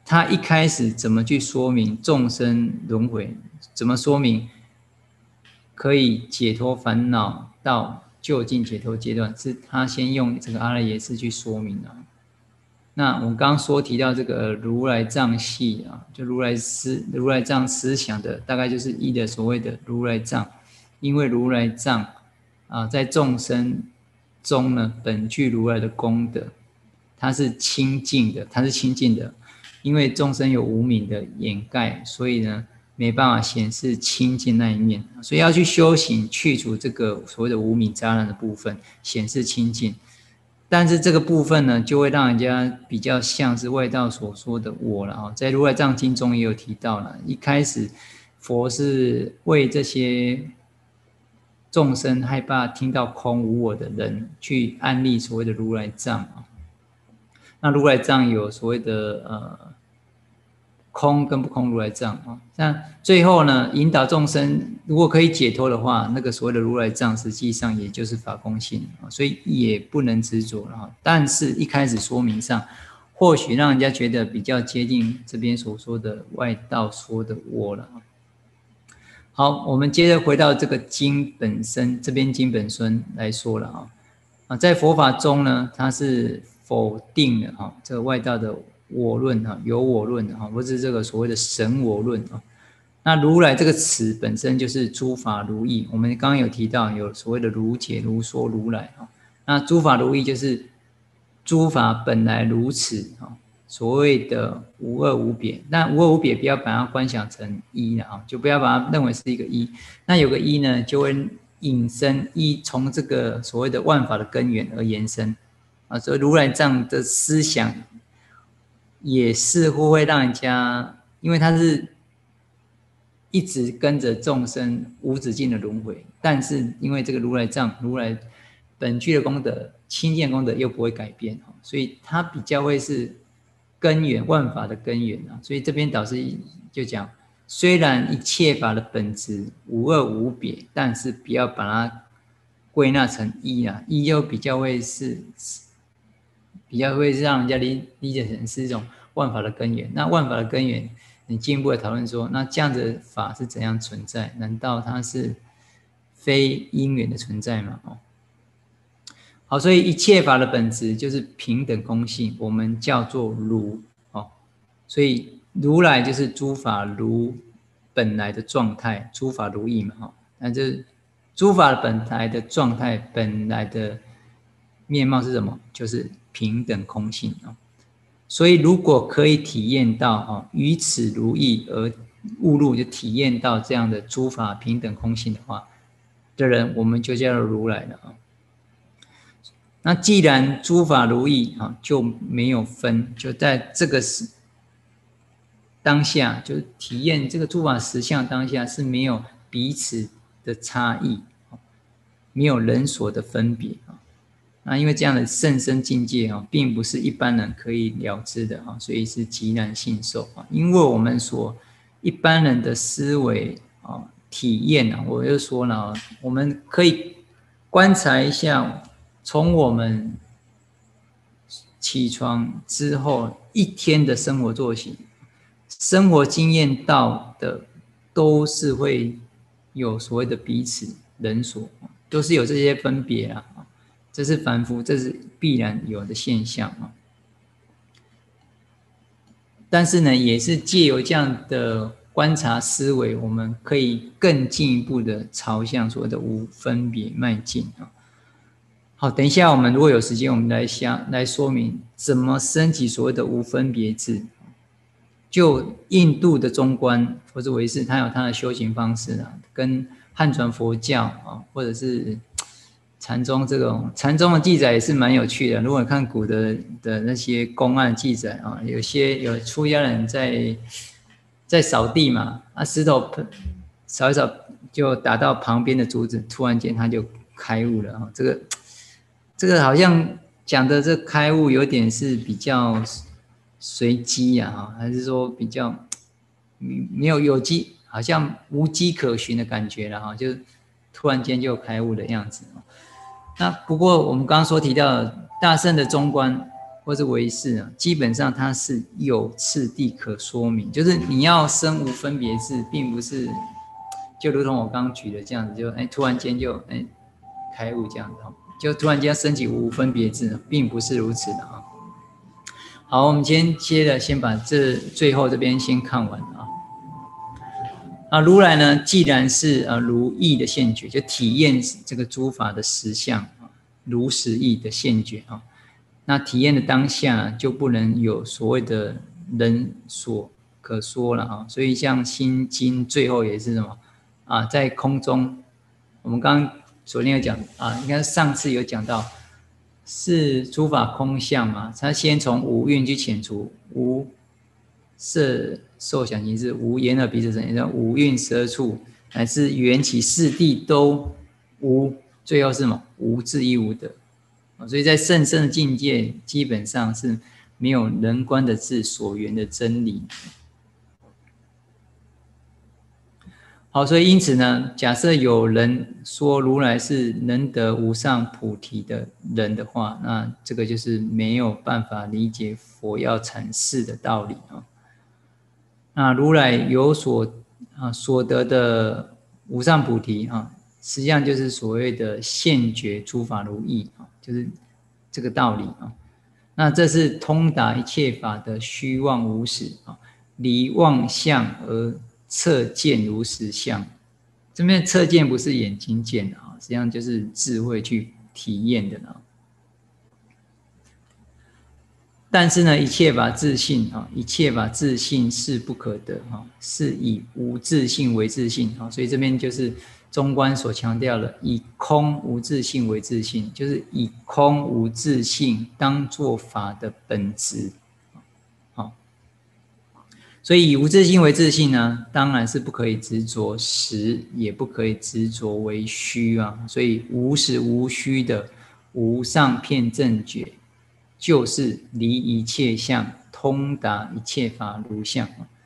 他一开始怎么去说明众生轮回，怎么说明可以解脱烦恼到究竟解脱阶段，是他先用这个阿赖耶识去说明的。那我刚刚说提到这个如来藏系啊，就如来思如来藏思想的，大概就是一的所谓的如来藏，因为如来藏啊，在众生中呢，本具如来的功德，它是清净的，它是清净的，因为众生有无明的掩盖，所以呢没办法显示清净那一面，所以要去修行，去除这个所谓的无明杂染的部分，显示清净。但是这个部分呢，就会让人家比较像是外道所说的我了啊，在如来藏经中也有提到了，一开始佛是为这些众生害怕听到空无我的人去安立所谓的如来藏啊。那如来藏有所谓的呃空跟不空如来藏啊，那最后呢，引导众生如果可以解脱的话，那个所谓的如来藏实际上也就是法空性啊，所以也不能执着了哈。但是一开始说明上，或许让人家觉得比较接近这边所说的外道说的我了。好，我们接着回到这个经本身，这边经本身来说了啊啊，在佛法中呢，它是否定了哈这个外道的我论哈，有我论哈，或是这个所谓的神我论啊。那如来这个词本身就是诸法如意，我们刚刚有提到有所谓的如解、如说、如来啊。那诸法如意就是诸法本来如此啊。所谓的无二无别，那无二无别不要把它观想成一了啊，就不要把它认为是一个一。那有个一呢，就会引申一从这个所谓的万法的根源而延伸啊，所以如来这样的思想也似乎会让人家，因为他是一直跟着众生无止境的轮回，但是因为这个如来藏，如来本具的功德、清净功德又不会改变，所以他比较会是根源，万法的根源啊。所以这边导师就讲，虽然一切法的本质无二无别，但是不要把它归纳成一啊，一又比较会是比较会让人家理理解成是一种万法的根源。那万法的根源，你进一步的讨论说，那这样的法是怎样存在？难道它是非因缘的存在吗？哦，好，所以一切法的本质就是平等空性，我们叫做如哦。所以如来就是诸法如本来的状态，诸法如意嘛，哈，那就是诸法本来的状态，本来的面貌是什么？就是平等空性啊。所以如果可以体验到啊，于此如意而悟入，就体验到这样的诸法平等空性的话的人，我们就叫做如来了啊。那既然诸法如意啊，就没有分，就在这个时当下，就体验这个诸法实相当下是没有彼此的差异，没有人所的分别啊。那因为这样的甚深境界啊，并不是一般人可以了知的啊，所以是极难信受啊。因为我们所一般人的思维啊、体验啊，我就说了，我们可以观察一下。从我们起床之后一天的生活作息、生活经验到的，都是会有所谓的彼此人所，都是有这些分别啊，这是凡夫，这是必然有的现象啊。但是呢，也是借由这样的观察思维，我们可以更进一步的朝向所谓的无分别迈进啊。好，等一下我们如果有时间，我们来想来说明怎么升起所谓的无分别智。就印度的中观或者唯识，它有它的修行方式啊，跟汉传佛教啊，或者是禅宗这种禅宗的记载也是蛮有趣的。如果看古的的那些公案记载啊，有些有出家人在在扫地嘛，啊石头扫一扫就打到旁边的竹子，突然间他就开悟了啊，这个。这个好像讲的这开悟有点是比较随机啊，还是说比较没有有机，好像无迹可循的感觉了哈，就突然间就开悟的样子。那不过我们刚刚所提到的大乘的中观， 或是唯识啊，基本上它是有次第可说明，就是你要生无分别智，并不是就如同我刚刚举的这样子，就哎突然间就哎开悟这样子，就突然间升起无分别智，并不是如此的啊。好，我们先接着先把这最后这边先看完啊。啊，如来呢，既然是呃如意的现觉，就体验这个诸法的实相啊，如实义的现觉啊。那体验的当下就不能有所谓的人所可说了啊。所以像心经最后也是什么啊，在空中，我们刚刚昨天有讲啊，应该上次有讲到，是诸法空相嘛，他先从五蕴去遣除无色受想行识，无眼耳鼻舌身意，五蕴十二处乃至缘起四谛都无，最后是什么？无智亦无得。所以在甚深的境界，基本上是没有人观的智所缘的真理。好，所以因此呢，假设有人说如来是能得无上菩提的人的话，那这个就是没有办法理解佛要阐释的道理啊。那如来有所啊所得的无上菩提啊，实际上就是所谓的现觉诸法如意啊，就是这个道理啊。那这是通达一切法的虚妄无实啊，离妄相而测见如实相。这边测见不是眼睛见的啊，实际上就是智慧去体验的呢。但是呢，一切法自性啊，一切法自性是不可得啊，是以无自性为自性啊，所以这边就是中观所强调的，以空无自性为自性，就是以空无自性当作法的本质。好，所以以无自性为自性呢，当然是不可以执着实，也不可以执着为虚啊。所以无实无虚的无上遍正觉，就是离一切相，通达一切法如相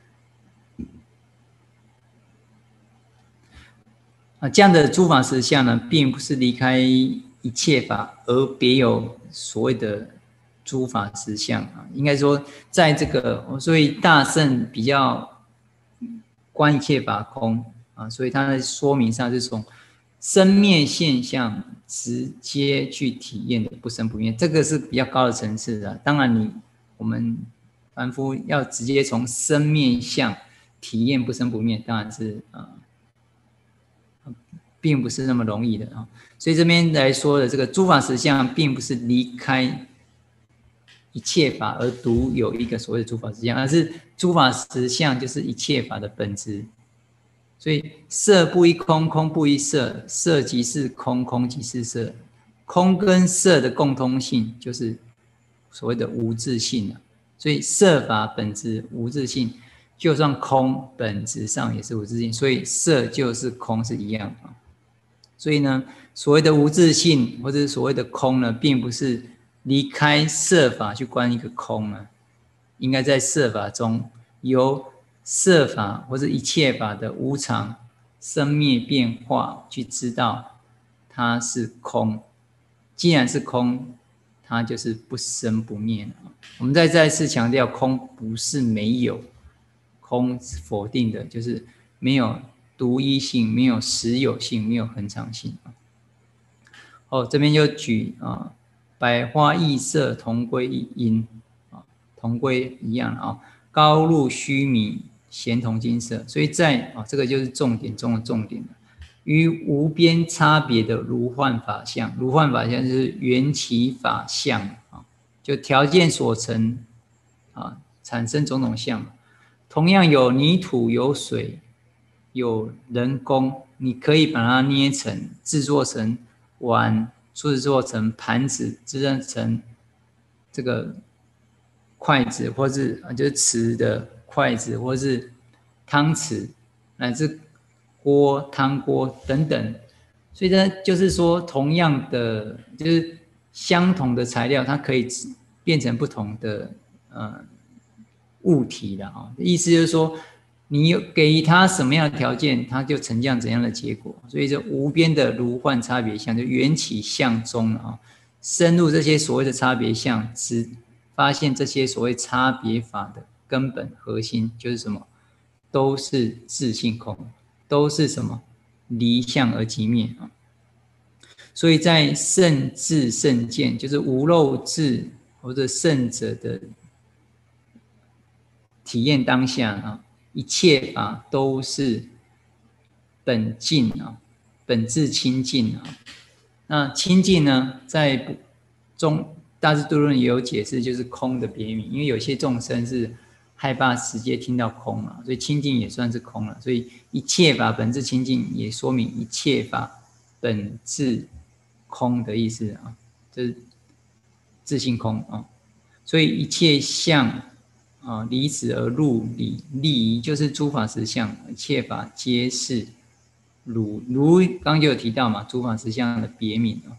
啊。这样的诸法实相呢，并不是离开一切法，而别有所谓的诸法实相啊。应该说，在这个，所以大乘比较观一切法空啊，所以它的说明上是从生灭现象直接去体验的不生不灭，这个是比较高的层次的。当然你，你我们凡夫要直接从生灭相体验不生不灭，当然是啊、呃，并不是那么容易的啊。所以这边来说的这个诸法实相，并不是离开一切法而独有一个所谓的诸法实相，而是诸法实相就是一切法的本质。所以色不异空，空不异色，色即是空，空即是色。空跟色的共通性就是所谓的无自性啊。所以色法本质无自性，就算空本质上也是无自性，所以色就是空是一样啊。所以呢，所谓的无自性或者是所谓的空呢，并不是离开色法去观一个空啊，应该在色法中由色法或者一切法的无常、生灭变化，去知道它是空。既然是空，它就是不生不灭。我们再再次强调，空不是没有，空否定的就是没有独一性，没有实有性，没有恒常性。哦，这边就举啊，百花异色，同归一因啊，同归一样啊，高入虚弥。咸同金色，所以在啊，这个就是重点中的重点了。于无边差别的如幻法相，如幻法相就是缘起法相啊，就条件所成啊，产生种种相。同样有泥土、有水、有人工，你可以把它捏成、制作成碗，制作成盘子，制作成这个筷子，或是啊，就是瓷的。筷子或是汤匙，乃至锅、汤锅等等，所以呢，就是说，同样的，就是相同的材料，它可以变成不同的呃物体的啊。意思就是说，你有给它什么样的条件，它就呈现怎样的结果。所以这无边的如幻差别相，就缘起相中啊，深入这些所谓的差别相，只发现这些所谓差别法的根本核心就是什么？都是自性空，都是什么？离相而即灭啊。所以在圣智圣见，就是无漏智或者圣者的体验当下啊，一切法都是本净啊，本质清净啊。那清净呢，在中大智度论也有解释，就是空的别名。因为有些众生是害怕直接听到空嘛，所以清净也算是空了。所以一切法本质清净，也说明一切法本质空的意思啊，就是自性空啊。所以一切相啊，离此而入理，理就是诸法实相，一切法皆是如如刚刚就有提到嘛，诸法实相的别名啊。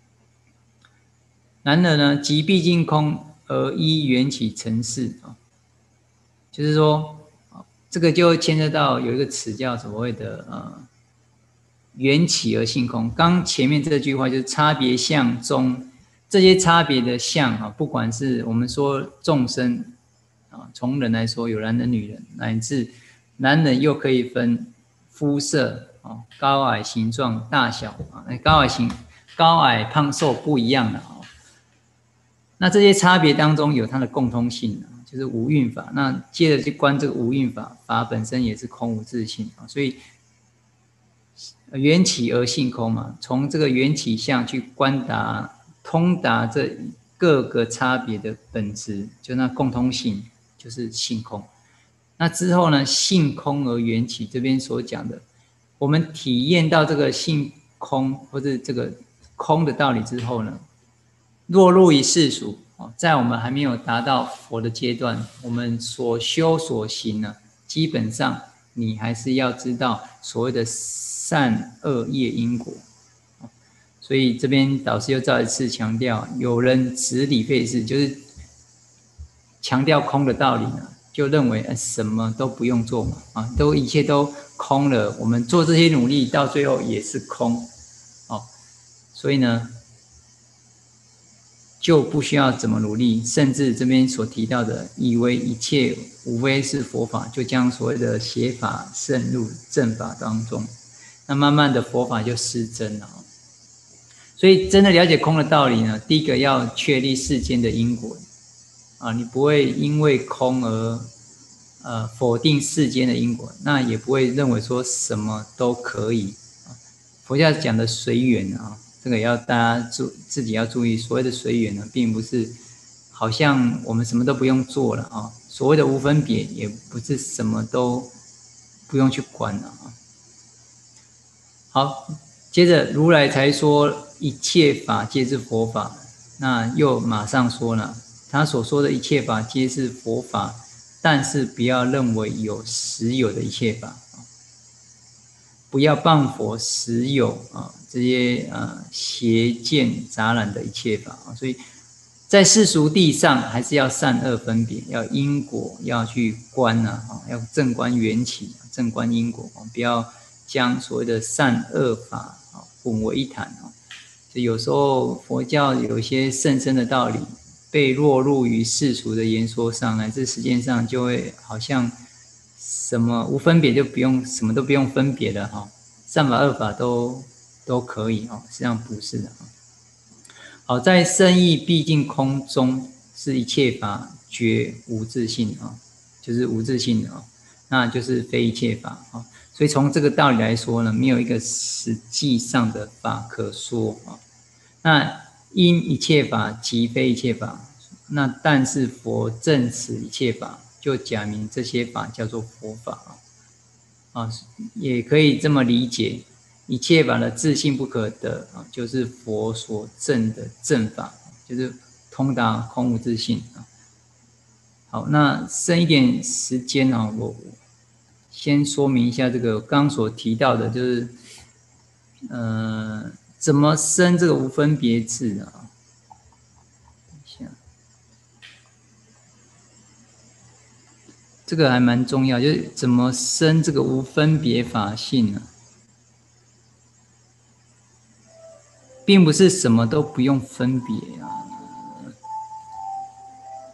然而呢，即毕竟空而依缘起成事啊，就是说，这个就牵涉到有一个词叫所谓的呃缘起而性空。刚前面这句话就是差别相中这些差别的相啊，不管是我们说众生啊，从人来说有男人、女人，乃至男人又可以分肤色啊、高矮、形状、大小啊，高矮形、高矮、胖瘦不一样的啊。那这些差别当中有它的共通性，就是无蕴法。那接着去观这个无蕴法，法本身也是空无自性啊，所以缘起而性空嘛，从这个缘起相去观达、通达这各个差别的本质，就那共通性就是性空。那之后呢，性空而缘起，这边所讲的，我们体验到这个性空或者这个空的道理之后呢，落入于世俗，在我们还没有达到佛的阶段，我们所修所行呢，基本上你还是要知道所谓的善恶业因果。所以这边导师又再一次强调，有人执理废事，就是强调空的道理呢，就认为什么都不用做嘛，啊，都一切都空了，我们做这些努力到最后也是空，哦，所以呢，就不需要怎么努力，甚至这边所提到的，以为一切无非是佛法，就将所谓的邪法渗入正法当中，那慢慢的佛法就失真了。所以真的了解空的道理呢，第一个要确立世间的因果啊，你不会因为空而呃否定世间的因果，那也不会认为说什么都可以。佛教讲的随缘啊，这个也要大家注自己要注意，所谓的随缘呢，并不是好像我们什么都不用做了啊，所谓的无分别也不是什么都不用去管了啊。好，接着如来才说一切法皆是佛法，那又马上说了，他所说的一切法皆是佛法，但是不要认为有实有的一切法，不要谤佛实有啊这些呃邪见杂染的一切法啊，所以在世俗地上还是要善恶分别，要因果要去观啊，要正观缘起，正观因果，不要将所谓的善恶法混为一谈啊。就有时候佛教有一些甚深的道理，被落入于世俗的言说上，乃至实践上，就会好像什么无分别就不用什么都不用分别了哈，善法恶法都都可以哈，实际上不是的。好，在深义毕竟空中是一切法绝无自性啊，就是无自性的啊，那就是非一切法啊。所以从这个道理来说呢，没有一个实际上的法可说啊。那因一切法即非一切法，那但是佛证此一切法，就假名这些法叫做佛法啊，也可以这么理解，一切法的自性不可得啊，就是佛所证的正法，就是通达空无自性啊。好，那剩一点时间啊，我先说明一下这个刚所提到的，就是呃，怎么生这个无分别智啊？这个还蛮重要，就是怎么生这个无分别法性呢？并不是什么都不用分别啊。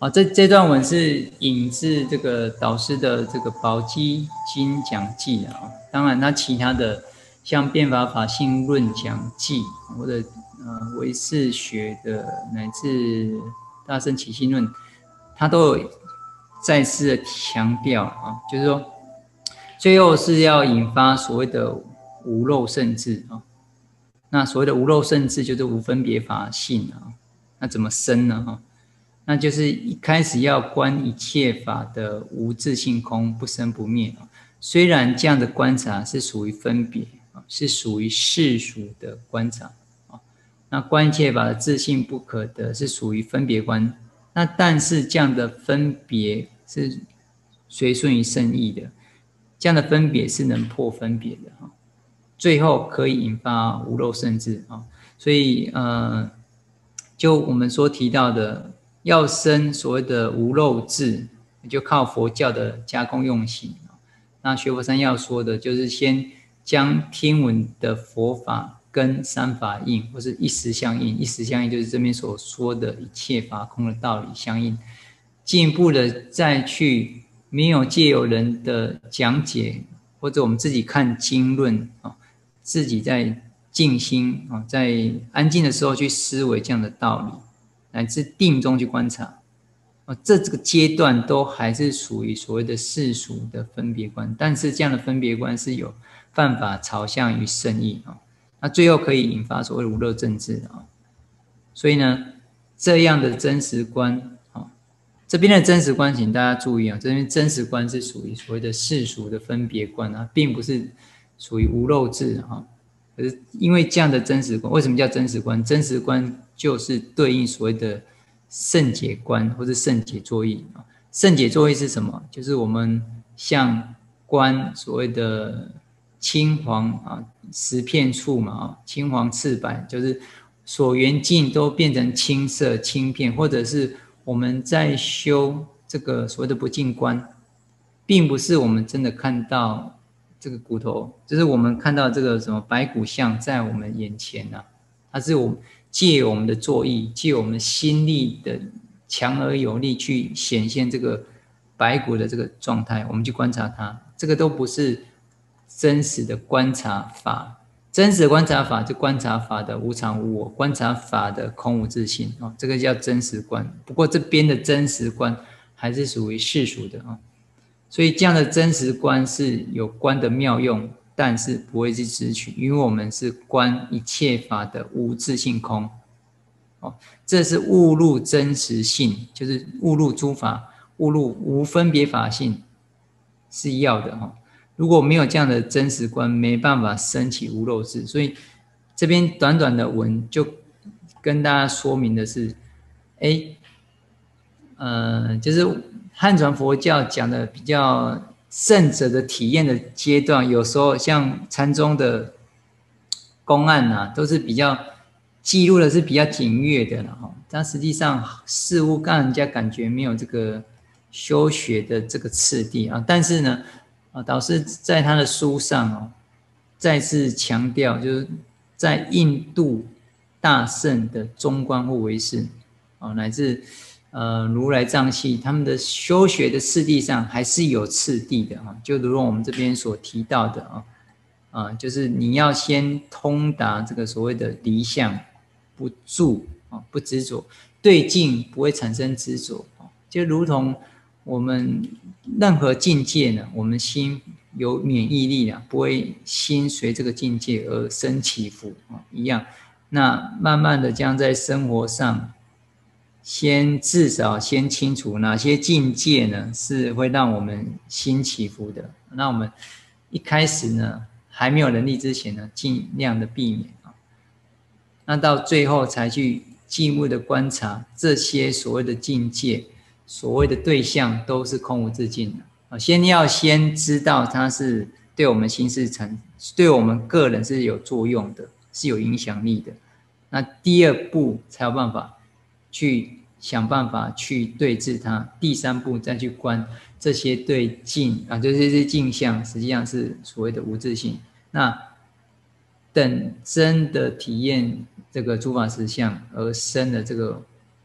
啊，这这段文是引自这个导师的这个《宝积经讲记》啊，当然他其他的像《变法法性论讲记》或者呃唯识学的乃至《大乘起信论》，他都有再次的强调啊，就是说最后是要引发所谓的无漏圣智啊。那所谓的无漏圣智就是无分别法性啊，那怎么生呢？哈，那就是一开始要观一切法的无自性空，不生不灭啊。虽然这样的观察是属于分别啊，是属于世俗的观察啊。那观一切法的自性不可得是属于分别观，那但是这样的分别是随顺于圣意的，这样的分别是能破分别的哈。最后可以引发无漏圣智啊，所以呃，就我们所提到的，要生所谓的无漏智，就靠佛教的加工用行。那学佛三要说的就是先将听闻的佛法跟三法印，或是一时相应，一时相应就是这边所说的一切法空的道理相应，进一步的再去没有借由人的讲解，或者我们自己看经论啊。自己在静心啊，在安静的时候去思维这样的道理，乃至定中去观察啊，这这个阶段都还是属于所谓的世俗的分别观，但是这样的分别观是有犯法朝向于圣意啊，那最后可以引发所谓无漏正智啊，所以呢，这样的真实观啊，这边的真实观，请大家注意啊，这边真实观是属于所谓的世俗的分别观啊，并不是属于无漏智哈，可是因为这样的真实观，为什么叫真实观？真实观就是对应所谓的圣解观或是圣解作意啊。圣解作意是什么？就是我们像观所谓的青黄啊，十片处嘛啊，青黄赤白，就是所缘境都变成青色青片，或者是我们在修这个所谓的不净观，并不是我们真的看到。这个骨头就是我们看到这个什么白骨像在我们眼前啊，它是我们借我们的作意，借我们心力的强而有力去显现这个白骨的这个状态，我们去观察它，这个都不是真实的观察法。真实的观察法就观察法的无常无我，观察法的空无自性啊，这个叫真实观。不过这边的真实观还是属于世俗的啊。所以这样的真实观是有观的妙用，但是不会去执取，因为我们是观一切法的无自性空，哦，这是悟入真实性，就是悟入诸法，悟入无分别法性是要的哈。如果没有这样的真实观，没办法升起无漏智。所以这边短短的文就跟大家说明的是，哎，呃，就是汉传佛教讲的比较圣者的体验的阶段，有时候像禅宗的公案啊，都是比较记录的是比较简略的了哈，但实际上似乎让人家感觉没有这个修学的这个次第啊。但是呢，啊，导师在他的书上哦，再次强调，就是在印度大圣的中观或唯识啊，乃至呃，如来藏系他们的修学的次第上还是有次第的啊，就如同我们这边所提到的啊，啊，就是你要先通达这个所谓的离相不住啊，不执着，对境不会产生执着啊，就如同我们任何境界呢，我们心有免疫力啊，不会心随这个境界而生起伏啊一样。那慢慢的将在生活上。先至少先清楚哪些境界呢是会让我们心起伏的，那我们一开始呢还没有能力之前呢，尽量的避免啊。那到最后才去进一步的观察这些所谓的境界，所谓的对象都是空无自性的啊。先要先知道它是对我们心是成，对我们个人是有作用的，是有影响力的。那第二步才有办法。去想办法去对治它，第三步再去观这些对境啊，就是这些境象，实际上是所谓的无自性。那等真的体验这个诸法实相而生的这个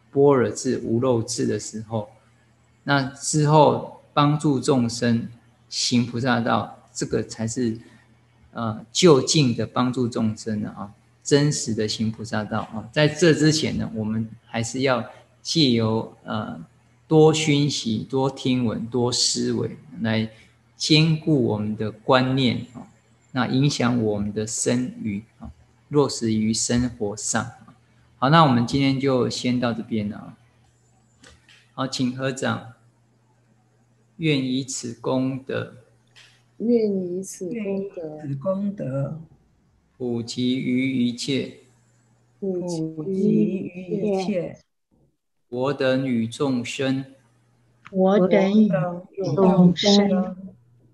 般若智、无漏智的时候，那之后帮助众生行菩萨道，这个才是呃就近的帮助众生的啊，真实的行菩萨道啊。在这之前呢，我们还是要借由呃多熏习、多听闻、多思维，来兼顾我们的观念啊，那影响我们的身语啊，落实于生活上。好，那我们今天就先到这边了啊。好，请合掌。愿以此功德， 愿以此功德， 此功德普及于一切普普及及于一切我等与众生， 我等与众生，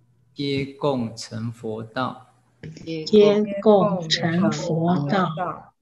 皆共成佛道。 皆共成佛道。